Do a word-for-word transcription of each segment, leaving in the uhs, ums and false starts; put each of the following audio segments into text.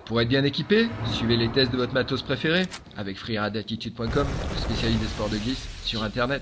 Pour être bien équipé, suivez les tests de votre matos préféré avec freeride attitude point com, le spécialiste des sports de glisse sur internet.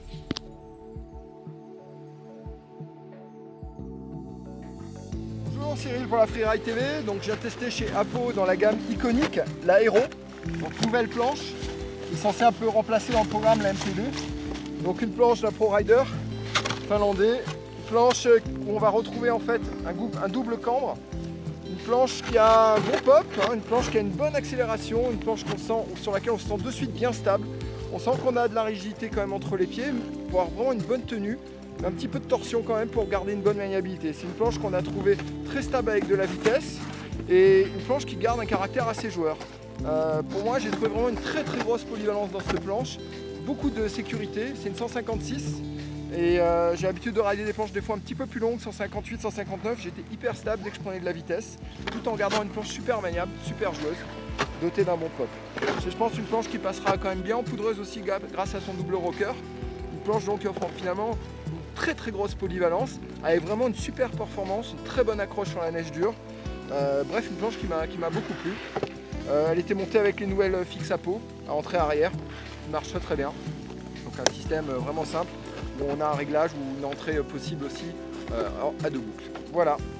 Bonjour, Cyril pour la Freeride T V. Donc j'ai testé chez Apo dans la gamme iconique, la Hero. Donc nouvelle planche qui est censée un peu remplacer dans le programme la M T deux. Donc une planche d'un Pro Rider finlandais. Une planche où on va retrouver en fait un, un double cambre. Une planche qui a un bon pop, hein, une planche qui a une bonne accélération, une planche qu'on sent, sur laquelle on se sent de suite bien stable. On sent qu'on a de la rigidité quand même entre les pieds pour avoir vraiment une bonne tenue. Un petit peu de torsion quand même pour garder une bonne maniabilité. C'est une planche qu'on a trouvée très stable avec de la vitesse et une planche qui garde un caractère assez joueur. Euh, pour moi, j'ai trouvé vraiment une très très grosse polyvalence dans cette planche. Beaucoup de sécurité, c'est une cent cinquante-six et euh, j'ai l'habitude de rider des planches des fois un petit peu plus longues, cent cinquante-huit, cent cinquanteneuf. J'étais hyper stable dès que je prenais de la vitesse, tout en gardant une planche super maniable, super joueuse, dotée d'un bon pop. Je pense une planche qui passera quand même bien en poudreuse aussi grâce à son double rocker. Une planche donc qui offre finalement très très grosse polyvalence, avec vraiment une super performance, une très bonne accroche sur la neige dure. Euh, bref, une planche qui m'a beaucoup plu. Euh, elle était montée avec les nouvelles fixes Apo, à entrée arrière, qui marche très très bien. Donc un système vraiment simple, où on a un réglage ou une entrée possible aussi euh, à deux boucles. Voilà.